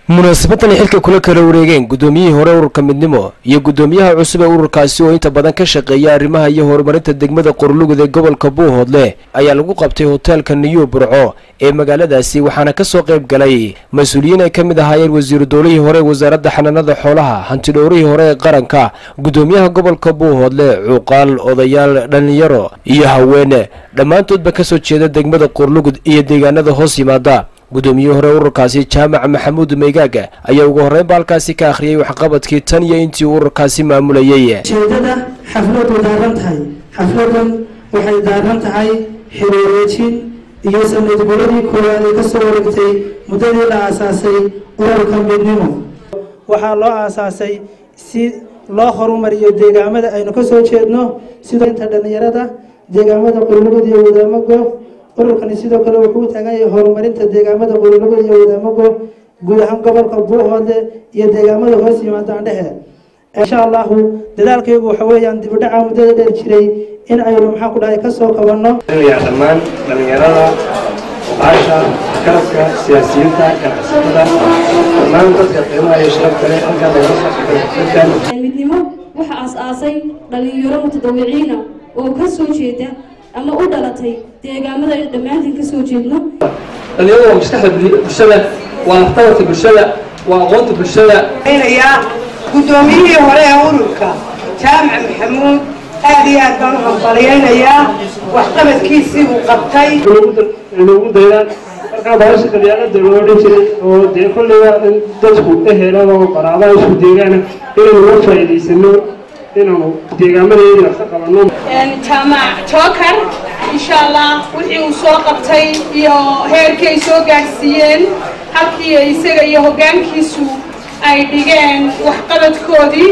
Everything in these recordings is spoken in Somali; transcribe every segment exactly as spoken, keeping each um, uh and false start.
munaasabaddan xilka kula kala wareegeen gudoomiyihii hore ururka midnimo iyo gudoomiyaha cusub ee ururkaasi oo inta badan ka shaqeeya arrimaha iyo horumarinta degmada Qorlugud ee gobolka Buuhoodle ayaa lagu qabtay hotelka New Burco ee magaaladaasi waxaana ka soo qayb galay mas'uuliyiin ay kamid ahaayeen wasiir dowladihii hore wasaaradda xanaanada xoolaha hanti dhowrihii hore ee qaranka gudoomiyaha gobolka Buuhoodle cuqaal odayaal dhalinyaro iyo haween dhammaantoodba ka soo jeeda degmada Qorlugud iyo deegaanada hoos yimaada gudoomiyaha hore ururkaasi Jaamac Maxamuud Meygaaga ayaa ugu horeyn baalkaasi ka akhriyay waxqabadkii tan iyo intii ururkaasi maamulayay jeedada xafladu daaran tahay xafladan waxay daaran tahay xiriirajin iyo sanad guuradii koowaad ee ka soo wareegtay muddadii la aasaasay ururka midnimo waxaa loo aasaasay si loo horumariyo deegaamada aynu ka soo jeedno sida inta dhalinyarada deegaamada Qorlugud iyo Wadaamago ururkan sidoo kale wuxuu taagan yahay horumarinta deegaamada Qorlugud iyo Wadaamago guud ahaan gobolka Buuhoodle iyo deegaamada hoos yimaada dhexe insha Allah dadaalkaygu waxa weeyaan dib u dhaca muddada dheer jiray in aynu maxaa ku dhahay ka soo qabanno yaa dhammaan dhalinyarada baasha kaska siyaasiyiinta ganacsatada dhammaan dadka qiimaha iyo sharafta leh halka laga soo midnimo waxa aas-aasay dhalinyaro mutadawiciin oo ka soo jeeda ama u dhalatay deegaamada ay dhamaantiin ka soo jeedno dhalinyarada maskaxda bulshada waa naftawarka bulshada waa aqoonta bulshada aynayaa gudoomiyihii hore ee ururka Jaamac Maxamuud aad iyo aad baan u hambaliyaynayaa waxqabadkiisii uu qabtay ugu dayraan markaa baasha dhalinyarada loo odhan jiray oo dee kollayba dadku ehelada oo qaraabada isku deegaana inaynu uga faa'iidaysano inaynu deegaamadeedii wax ka qabanno Jaamac Joker insha Allah wixii uu soo qabtay iyo heerkii ay soo gaarsiiyeen halkii isaga iyo hoggaankiisu ay dhigeen waxqabadkoodii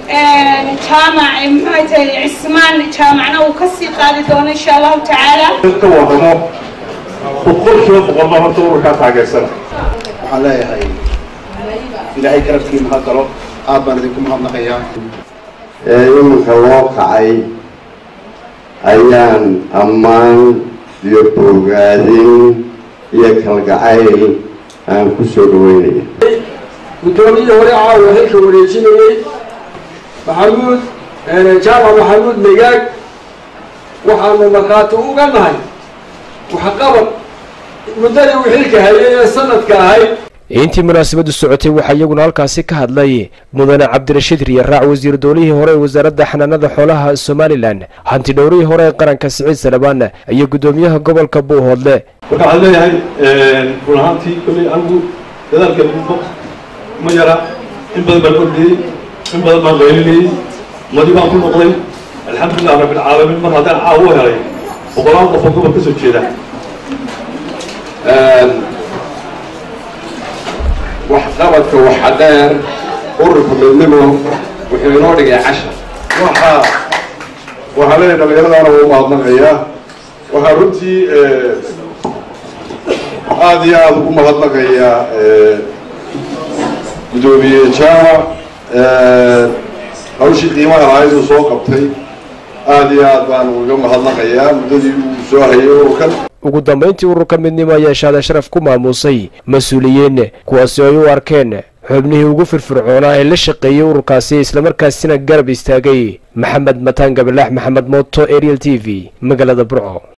jaamac maxay tahay Cismaan jaamacna uu ka sii qaadi doono insha Allah taala ka wadamo boqolkiiba boqol horta ururka taageersan waxaan leeyahay ilaahay karabkiisa ha galo aad baan idinku mahadnaqayaa ee iminka loo kacay ayaan ammaan iyo bogaadin iyo kalgacayl aan ku soo dhaweynaya gudoomiyihii hore caawa xilka wareejinayay maxamuud jaamac maxamuud Megaag waxaanu markhaati uga nahay waxqabad muddadii uu xilka hayay ee sanadka ahayd intii munaasabadu socotay waxa iyaguna halkaasi ka hadlay mudane Cabdirashiid Riyaraac wasiir dowladihii hore ee wasaaradda xanaanada xoolaha Somaliland hanti dhowrihii hore ee qaranka Siciid Salabaan iyo gudoomiyaha gobolka Buuhoodle waxaan leeyahay ee runtii kulli anigu dadaalka ugu ma yara in badan baan ordiyay in badan baan qeyliyay madi baan ku noqday alxamdulillah rabbil caalamiin mar haddaan caawo helay boqolaal qof oo gobolka soo jeeda waxqabadka waxa dheer ururka midnimo wuxuu inoo dhigay cashar waxa waxa leeyahay dhalinyaradaana uu mahadnaqayaa waxaa runtii aad iyo aad ugu mahadnaqayaa gudoomiye Jaamac hawshii qiimaha lahayd uu soo qabtay aad iyo aad baan uga mahadnaqayaa muddadii uu soo hayay ururkan ugu dambeyntii ururka midnimo ayaa shahaado sharaf ku maamusay mas'uuliyiin kuwaasi ay u arkeen xubnihii ugu firfircoonaa ee la shaqeeyay ururkaasi isla markaasina garab istaagay maxamed mataan gabalax maxamed mooto Ariel T V magaalada Burco.